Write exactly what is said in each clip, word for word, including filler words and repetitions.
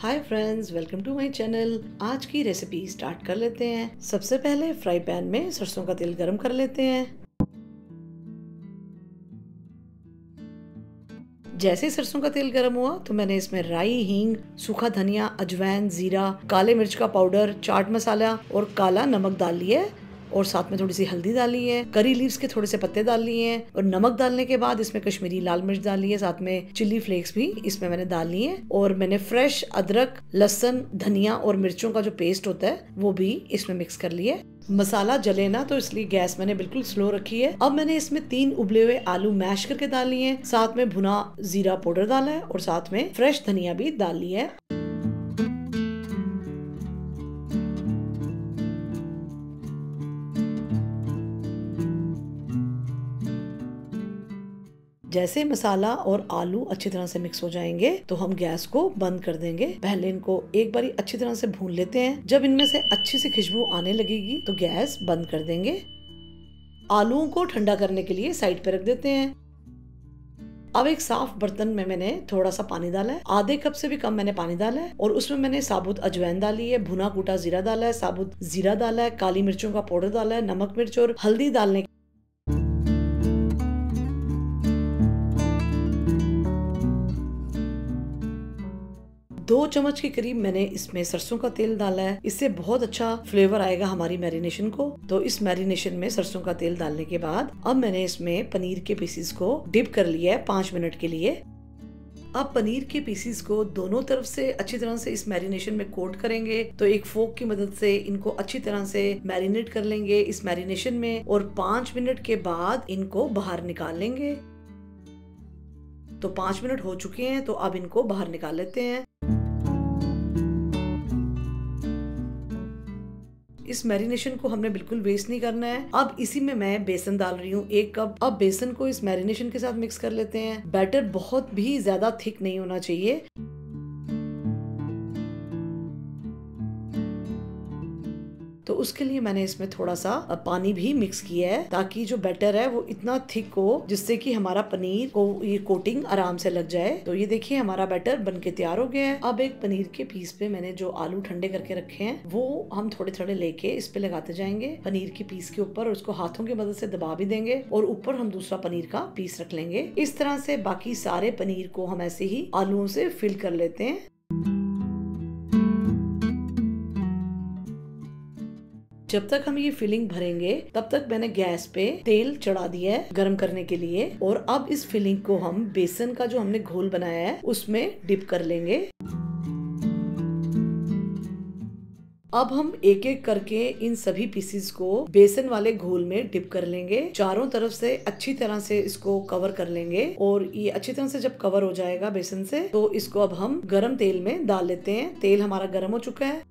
Hi friends, welcome to my channel. आज की recipe start कर लेते हैं। सबसे पहले फ्राई पैन में सरसों का तेल गरम कर लेते हैं। जैसे ही सरसों का तेल गरम हुआ तो मैंने इसमें राई, हींग, सूखा धनिया, अजवाइन, जीरा, काले मिर्च का पाउडर, चाट मसाला और काला नमक डाल लिया और साथ में थोड़ी सी हल्दी डाली है, करी लीव्स के थोड़े से पत्ते डाल लिए हैं और नमक डालने के बाद इसमें कश्मीरी लाल मिर्च डाली है, साथ में चिली फ्लेक्स भी इसमें मैंने डाल लिए हैं और मैंने फ्रेश अदरक, लहसुन, धनिया और मिर्चों का जो पेस्ट होता है वो भी इसमें मिक्स कर लिया। मसाला जले ना तो इसलिए गैस मैंने बिल्कुल स्लो रखी है। अब मैंने इसमें तीन उबले हुए आलू मैश करके डाल लिए हैं, साथ में भुना जीरा पाउडर डाला है और साथ में फ्रेश धनिया भी डाल ली है। जैसे मसाला और आलू अच्छी तरह से मिक्स हो जाएंगे तो हम गैस को बंद कर देंगे। पहले इनको एक बारी अच्छी तरह से भून लेते हैं। जब इनमें से अच्छी सी खुशबू आने लगेगी तो गैस बंद कर देंगे। आलूओं को ठंडा करने के लिए साइड पे रख देते हैं। अब एक साफ बर्तन में मैंने थोड़ा सा पानी डाला है, आधे कप से भी कम मैंने पानी डाला है और उसमें मैंने साबुत अजवाइन डाली है, भुना कूटा जीरा डाला है, साबुत जीरा डाला है, काली मिर्चों का पाउडर डाला है, नमक, मिर्च और हल्दी डालने दो चम्मच के करीब मैंने इसमें सरसों का तेल डाला है। इससे बहुत अच्छा फ्लेवर आएगा हमारी मैरिनेशन को। तो इस मैरिनेशन में सरसों का तेल डालने के बाद अब मैंने इसमें पनीर के पीसेस को डिप कर लिया है पाँच मिनट के लिए। अब पनीर के पीसेस को दोनों तरफ से अच्छी तरह से इस मैरिनेशन में कोट करेंगे। तो एक फोक की मदद से इनको अच्छी तरह से मैरिनेट कर लेंगे इस मैरिनेशन में और पाँच मिनट के बाद इनको बाहर निकाल लेंगे। तो पाँच मिनट हो चुके हैं तो अब इनको बाहर निकाल लेते हैं। इस मैरिनेशन को हमने बिल्कुल वेस्ट नहीं करना है। अब इसी में मैं बेसन डाल रही हूँ एक कप। अब बेसन को इस मैरिनेशन के साथ मिक्स कर लेते हैं। बैटर बहुत भी ज्यादा थिक नहीं होना चाहिए। तो उसके लिए मैंने इसमें थोड़ा सा पानी भी मिक्स किया है ताकि जो बैटर है वो इतना थिक हो जिससे कि हमारा पनीर को ये कोटिंग आराम से लग जाए। तो ये देखिए हमारा बैटर बनके तैयार हो गया है। अब एक पनीर के पीस पे मैंने जो आलू ठंडे करके रखे हैं वो हम थोड़े थोड़े लेके इस पे लगाते जाएंगे पनीर के पीस के ऊपर और उसको हाथों की मदद से दबा भी देंगे और ऊपर हम दूसरा पनीर का पीस रख लेंगे। इस तरह से बाकी सारे पनीर को हम ऐसे ही आलूओं से फिल कर लेते हैं। जब तक हम ये फिलिंग भरेंगे तब तक मैंने गैस पे तेल चढ़ा दिया है गर्म करने के लिए और अब इस फिलिंग को हम बेसन का जो हमने घोल बनाया है उसमें डिप कर लेंगे। अब हम एक एक करके इन सभी पीसेस को बेसन वाले घोल में डिप कर लेंगे। चारों तरफ से अच्छी तरह से इसको कवर कर लेंगे और ये अच्छी तरह से जब कवर हो जाएगा बेसन से तो इसको अब हम गरम तेल में डाल लेते हैं। तेल हमारा गर्म हो चुका है।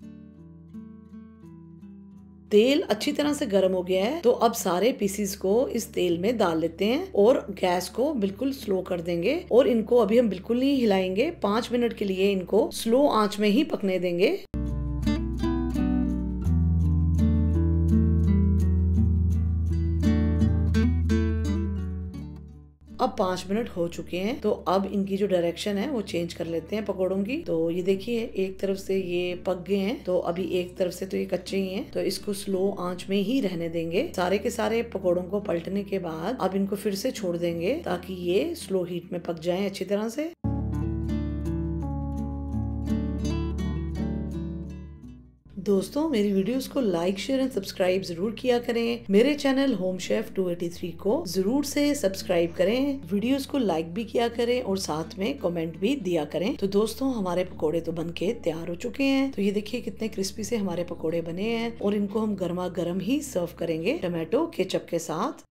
तेल अच्छी तरह से गर्म हो गया है तो अब सारे पीसेस को इस तेल में डाल लेते हैं और गैस को बिल्कुल स्लो कर देंगे और इनको अभी हम बिल्कुल नहीं हिलाएंगे। पाँच मिनट के लिए इनको स्लो आंच में ही पकने देंगे। अब पाँच मिनट हो चुके हैं तो अब इनकी जो डायरेक्शन है वो चेंज कर लेते हैं पकौड़ों की। तो ये देखिए एक तरफ से ये पक गए हैं तो अभी एक तरफ से तो ये कच्चे ही हैं तो इसको स्लो आंच में ही रहने देंगे। सारे के सारे पकौड़ों को पलटने के बाद अब इनको फिर से छोड़ देंगे ताकि ये स्लो हीट में पक जाएं अच्छी तरह से। दोस्तों मेरी वीडियोस को लाइक, शेयर एंड सब्सक्राइब जरूर किया करें। मेरे channel home chef two eighty three को जरूर से सब्सक्राइब करें। वीडियोस को लाइक भी किया करें और साथ में कमेंट भी दिया करें। तो दोस्तों हमारे पकोड़े तो बनके तैयार हो चुके हैं। तो ये देखिए कितने क्रिस्पी से हमारे पकोड़े बने हैं और इनको हम गर्मा गर्म ही सर्व करेंगे टमाटो केचप के साथ।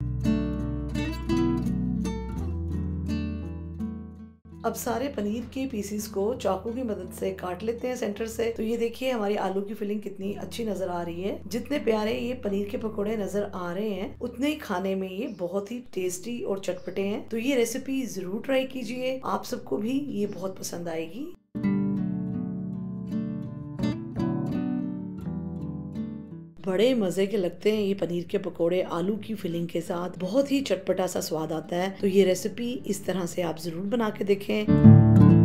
अब सारे पनीर के पीसेस को चाकू की मदद से काट लेते हैं सेंटर से। तो ये देखिए हमारी आलू की फिलिंग कितनी अच्छी नजर आ रही है। जितने प्यारे ये पनीर के पकोड़े नजर आ रहे हैं उतने ही खाने में ये बहुत ही टेस्टी और चटपटे हैं। तो ये रेसिपी जरूर ट्राई कीजिए, आप सबको भी ये बहुत पसंद आएगी। बड़े मजे के लगते हैं ये पनीर के पकोड़े आलू की फिलिंग के साथ, बहुत ही चटपटा सा स्वाद आता है। तो ये रेसिपी इस तरह से आप जरूर बना के देखें।